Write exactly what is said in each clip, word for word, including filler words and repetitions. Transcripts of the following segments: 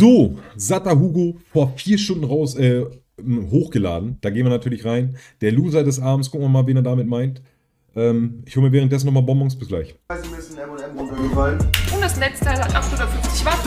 So, Satter Hugo vor vier Stunden raus, äh, hochgeladen. Da gehen wir natürlich rein. Der Loser des Abends, gucken wir mal, wen er damit meint. Ähm, ich hole mir währenddessen nochmal Bonbons. Bis gleich. Mir ist ein M und M runtergefallen. Und das Netzteil hat achthundertfünfzig Watt.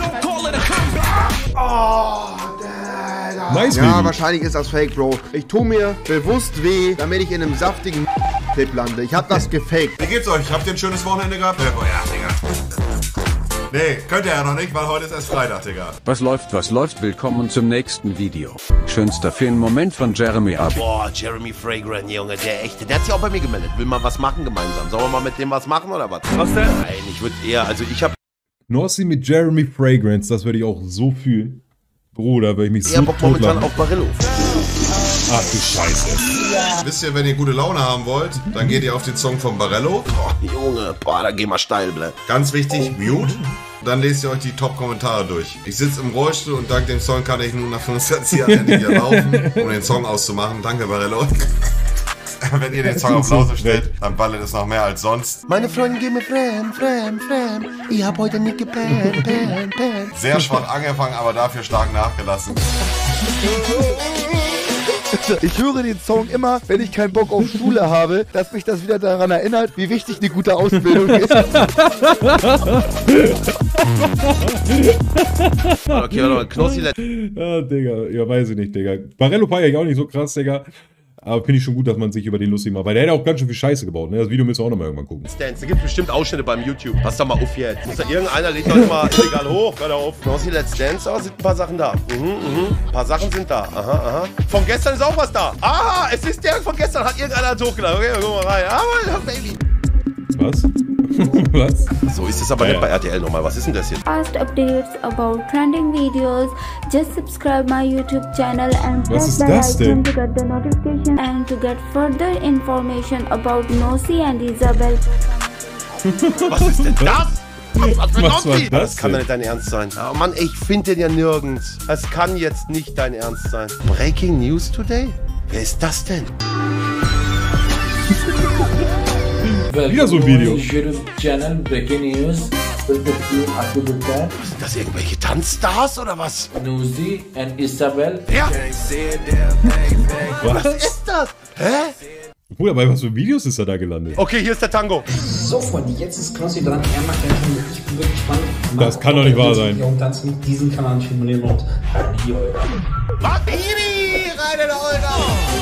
Oh, Dad. Nice, Ja, Baby. wahrscheinlich ist das Fake, Bro. Ich tue mir bewusst weh, damit ich in einem saftigen Clip lande. Ich hab das gefaked. Wie geht's euch? Habt ihr ein schönes Wochenende gehabt? Ja, Digga. Nee, könnt ihr ja noch nicht, weil heute ist erst Freitag, Digga. Was läuft, was läuft? Willkommen zum nächsten Video. Schönster Fan-Moment von Jeremy ab. Boah, Jeremy Fragrant, Junge, der echte. Der hat sich auch bei mir gemeldet. Will mal was machen gemeinsam. Sollen wir mal mit dem was machen oder was? Was denn? Nein, ich würde eher, also ich hab Nossi mit Jeremy Fragrance, das würde ich auch so fühlen. Bruder, würde ich mich eher so Bock momentan totlachen. auf Barillo. Ach du Scheiße. Wisst ihr, wenn ihr gute Laune haben wollt, dann geht ihr auf den Song von Barello. Boah, Junge, boah, da geh mal steil, blä. Ganz wichtig, Mute. Dann lest ihr euch die Top-Kommentare durch. Ich sitze im Rollstuhl und dank dem Song kann ich nun nach fünfundzwanzig Jahren endlich wieder laufen, um den Song auszumachen. Danke, Barello. Wenn ihr den Song auf Pause stellt, dann ballert es noch mehr als sonst. Meine Freundin geht mir fremd, fremd, fremd. Ich hab heute nicht gepennt, pennt, pennt. Sehr schwach angefangen, aber dafür stark nachgelassen. Ich höre den Song immer, wenn ich keinen Bock auf Schule habe, dass mich das wieder daran erinnert, wie wichtig eine gute Ausbildung ist. Okay, warte mal, Knossi, Ah, Digga, ja, weiß ich nicht, Digga. Barello feiere ich auch nicht so krass, Digga. Aber finde ich schon gut, dass man sich über den lustig macht. Weil der hat auch ganz schön viel Scheiße gebaut, ne? Das Video müssen wir auch nochmal irgendwann gucken. Dance. Da gibt bestimmt Ausschnitte beim YouTube. Pass doch mal auf jetzt. Muss da irgendeiner legt doch mal illegal hoch. Hör doch auf. Knossi Let's Dance, oh, sind ein paar Sachen da. Mhm, mhm. Ein paar Sachen sind da. Aha, aha. Von gestern ist auch was da. Aha, es ist der von gestern. Hat irgendeiner hochgeladen. Okay, guck mal rein. Ah, Baby. Was? Was? So ist es aber ja, nicht bei R T L nochmal. Was ist denn das jetzt? Fast updates about trending videos. Just subscribe my YouTube channel and Was press ist the das denn? icon to get the notification and to get further information about Nossi and Isabel. Was ist denn das? Was für Was war Nossi? das Das kann denn? doch nicht dein Ernst sein. Oh Mann, ich finde den ja nirgends. Das kann jetzt nicht dein Ernst sein. Breaking News today? Wer ist das denn? Wieder so ein Video. Channel Breaking News with the team Akudutta, Sind das irgendwelche Tanzstars oder was? Nossi and Isabel. Ja. Was? Was ist das? Hä? Bruder, bei was für Videos ist er da gelandet? Okay, hier ist der Tango. So, Freunde, jetzt ist Knossi dran. Er macht den Tango. Ich bin wirklich spannend. Das kann doch nicht wahr sein. Und tanzt mit diesem Kanal stimulieren und hier, Olga. Was? Ibi, rein in der Olga.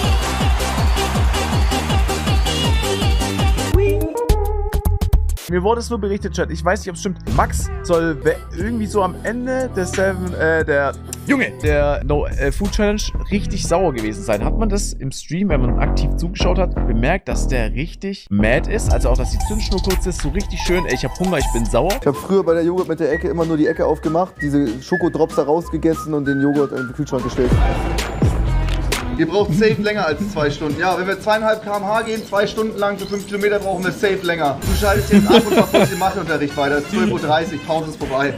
Mir wurde es nur berichtet, Chat. Ich weiß nicht, ob es stimmt. Max soll irgendwie so am Ende des Seven, äh, der Junge, der No äh, Food Challenge richtig sauer gewesen sein. Hat man das im Stream, wenn man aktiv zugeschaut hat, bemerkt, dass der richtig mad ist? Also auch, dass die Zündschnur kurz ist, so richtig schön. Ey, ich hab Hunger, ich bin sauer. Ich habe früher bei der Joghurt mit der Ecke immer nur die Ecke aufgemacht, diese Schokodrops da rausgegessen und den Joghurt in den Kühlschrank gestellt. Ihr braucht safe länger als zwei Stunden. Ja, wenn wir zweieinhalb Kilometer pro Stunde gehen, zwei Stunden lang für fünf Kilometer brauchen wir safe länger. Du schaltest jetzt ab und verfolgst den Matheunterricht weiter. Es ist zwölf Uhr dreißig, Pause ist vorbei.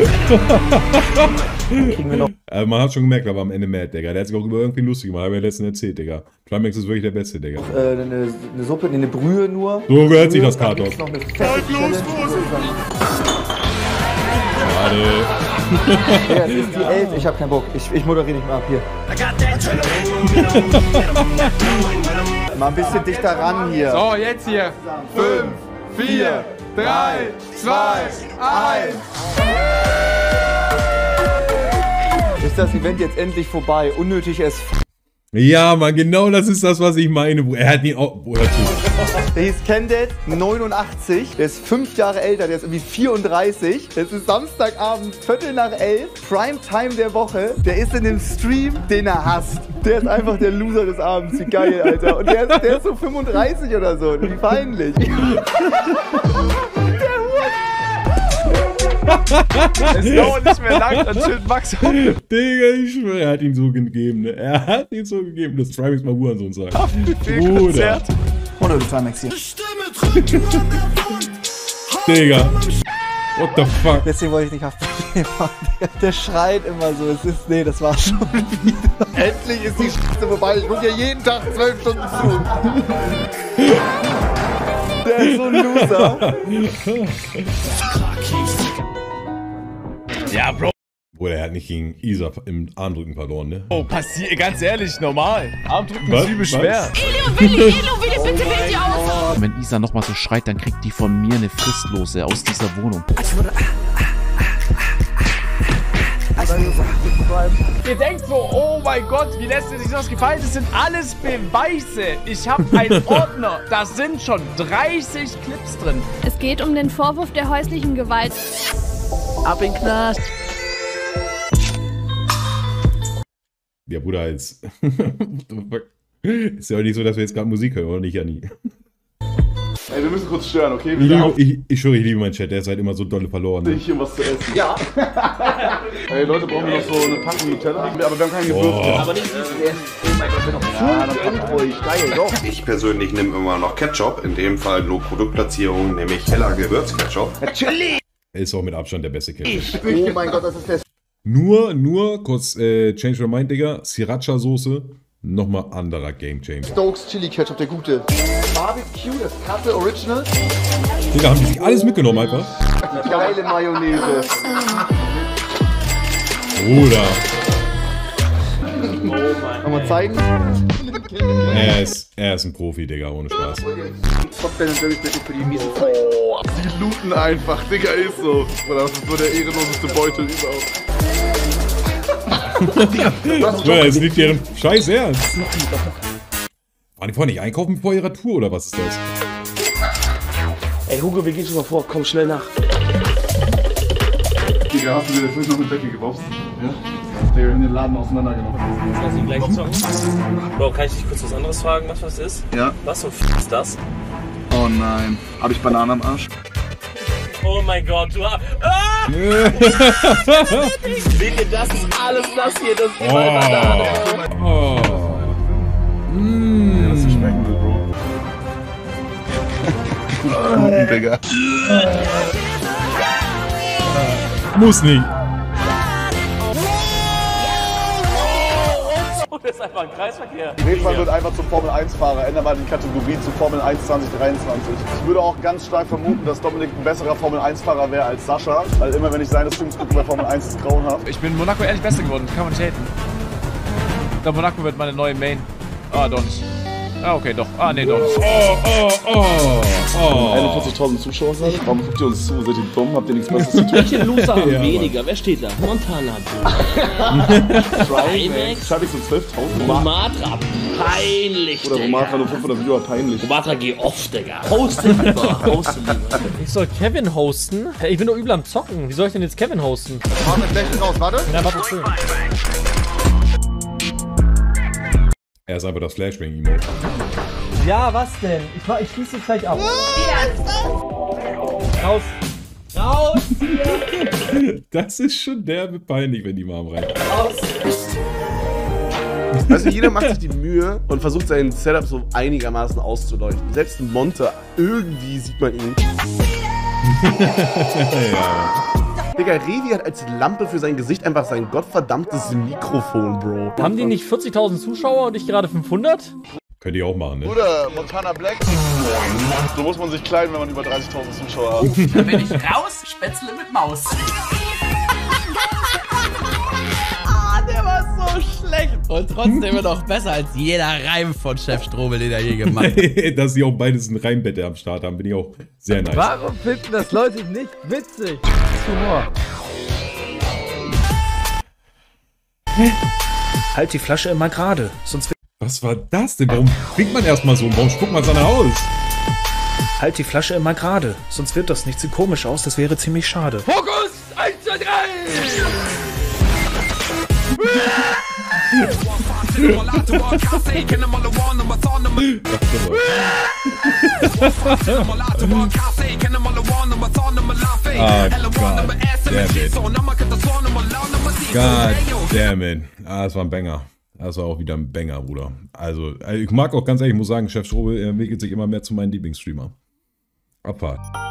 Also man hat schon gemerkt, aber am Ende mad, Digga. Der hat sich auch über irgendwie lustig gemacht, habe ich ja letztens erzählt, Digga. Trimax ist wirklich der Beste, Digga. Äh, eine, eine Suppe, eine Brühe nur. So gehört sich das Dann Karton. gibt's noch eine fette Challenge. Schade. Ja, es ist die elf, ich hab keinen Bock. Ich, ich moderiere nicht mehr ab hier. Mal ein bisschen dichter ran hier. So, jetzt hier. Fünf, vier, drei, zwei, eins. Ist das Event jetzt endlich vorbei? Unnötig es. Ja, Mann, genau das ist das, was ich meine. Er hat ihn auch... Oh, hör zu. Der hieß Kended, neunundachtzig. Der ist fünf Jahre älter, der ist irgendwie vierunddreißig. Es ist Samstagabend, Viertel nach elf. Primetime der Woche. Der ist in dem Stream, den er hasst. Der ist einfach der Loser des Abends. Wie geil, Alter. Und der ist, der ist so fünfunddreißig oder so. Wie peinlich. Es dauert nicht mehr lang, dann chillt Max. Digga, ich schwöre, er hat ihn so gegeben, ne? Er hat ihn so gegeben, dass Trimax mal Hurensohn sagt. Bruder. Oder du Timex hier. Digga. What the fuck? Deswegen wollte ich nicht haftbefehl machen. Der, der schreit immer so. Es ist. Nee, das war schon wieder. Endlich ist die Scheiße vorbei. Ich gucke ja jeden Tag zwölf Stunden zu. Der ist so ein Loser. Ja, Bro. Bruder, er hat nicht gegen Isa im Armdrücken verloren, ne? Oh, passiert, ganz ehrlich, normal. Armdrücken Was? ist übel schwer. Elio, Willi, Elio, Willi, bitte wählt die aus. Und wenn Isa nochmal so schreit, dann kriegt die von mir eine Fristlose aus dieser Wohnung. Ihr denkt so, oh mein Gott, wie lässt ihr sich das gefallen? Das sind alles Beweise. Ich habe einen Ordner, da sind schon dreißig Clips drin. Es geht um den Vorwurf der häuslichen Gewalt. Ab in den Knast. Ja, Bruder, jetzt. Ist ja auch nicht so, dass wir jetzt gerade Musik hören, oder nicht, Janni? Ey, wir müssen kurz stören, okay? Ich, liebe, ich, ich schwöre, ich liebe meinen Chat, der ist halt immer so dolle verloren. Ne? Ich hier was zu essen. Ja. Ey, Leute, brauchen wir noch so eine Packung Nutella? Aber wir haben kein Gewürz. Oh. Aber nicht süß. Oh mein Gott, wir noch ja, dann kommt ruhig. Geil, doch. Ich persönlich nehme immer noch Ketchup. In dem Fall nur Produktplatzierung, nämlich heller Gewürzketchup. Natürlich. Er ist auch mit Abstand der beste Ketchup. Oh mein Gott, das ist der... Nur, nur, kurz, äh, Change your mind, Digga. Sriracha-Soße, nochmal anderer Game Changer. Stokes Chili Ketchup, der gute. Barbecue, das Kassel Original. Digga, haben die sich alles mitgenommen einfach? Die geile Mayonnaise. Bruder. Kann man zeigen? Er ist, er ist ein Profi, Digga, ohne Spaß. Top Ben und Jerry's bitte für die miesen. Oh, die looten einfach, Digga, ist so. Oder das ist so der ehrenloseste Beutel überhaupt. Ja, es liegt deren Scheiß ernst. Waren die vorher nicht einkaufen vor ihrer Tour oder was ist das? Ey Hugo, wir gehen schon mal vor, komm schnell nach. Digga, hast du dir das noch mit Decke geworfen? Ja? Digga, in den Laden auseinandergenommen. Lass ihn gleich zocken. Bro, kann ich dich kurz was anderes fragen, was was ist? Ja. Was zum F*** ist das? Oh nein. Hab ich Bananen am Arsch? Oh mein Gott, du hast... Ah! Seht ihr, das ist alles das hier, das ist die Banane. Oh. Ja, das ist schmecken will, Bro. Guten, Digga. Muss nicht. Das ist einfach ein Kreisverkehr. Redmann wird einfach zum Formel eins Fahrer. Ändern wir die Kategorie zu Formel eins zwanzig dreiundzwanzig. Ich würde auch ganz stark vermuten, dass Dominik ein besserer Formel eins Fahrer wäre als Sascha. Weil immer, wenn ich seine Streams gucke bei Formel eins, ist es grauenhaft. Ich bin in Monaco ehrlich besser geworden, kann man nicht haten. Ich glaube, Monaco wird meine neue Main. Ah, doch nicht. Ah, okay, doch. Ah, nee, doch nicht. Oh, oh, oh, oh. einundvierzigtausend Zuschauer sind. Warum guckt ihr uns zu? Seid ihr dumm? Habt ihr nichts Besseres zu tun? Welche Loser haben Ja, weniger? Wer steht da? Montana. Trimax. Schreibe ich so zwölftausend. Romatra. Peinlich, Oder Romatra nur fünfhundert Viewer, peinlich. Romatra, geh off, Digga. Hoste lieber. Hoste lieber. Ich soll Kevin hosten? Hey, ich bin doch übel am Zocken. Wie soll ich denn jetzt Kevin hosten? Mach mit Lächeln raus, warte. Ja, warte, schön. Er ist einfach das Flashbang-Emote. Ja, was denn? Ich, ich schließe jetzt gleich ab. Raus. Raus hier. Das ist schon derbe peinlich, wenn die Mom rein. Raus. Weißt du, jeder macht sich die Mühe und versucht sein Setup so einigermaßen auszuleuchten. Selbst ein Monte, irgendwie sieht man ihn. Ja. Digga, Revi hat als Lampe für sein Gesicht einfach sein gottverdammtes Mikrofon, Bro. Haben die nicht vierzigtausend Zuschauer und ich gerade fünfhundert? Könnt ihr auch machen, ne? Bruder, Montana Black. So muss man sich kleiden, wenn man über dreißigtausend Zuschauer hat. Da bin ich raus, Spätzle mit Maus. Ah, der war so schlecht. Und trotzdem immer noch besser als jeder Reim von Chef Strobel, den er je gemacht hat. Dass sie auch beides ein Reimbette am Start haben, bin ich auch sehr nice. Warum finden das Leute nicht witzig? Das ist Humor. Halt die Flasche immer gerade, sonst... Was war das denn? Warum klingt man erstmal so? Warum spuckt man es dann aus? Halt die Flasche immer gerade, sonst wird das nicht so komisch aus, das wäre ziemlich schade. Fokus! eins, zwei, drei! Ah, God damn it. Ah, das war ein Banger. Das war auch wieder ein Banger, Bruder. Also, ich mag auch ganz ehrlich, ich muss sagen, Chef Strobel entwickelt sich immer mehr zu meinem Lieblingsstreamer. Abfahrt.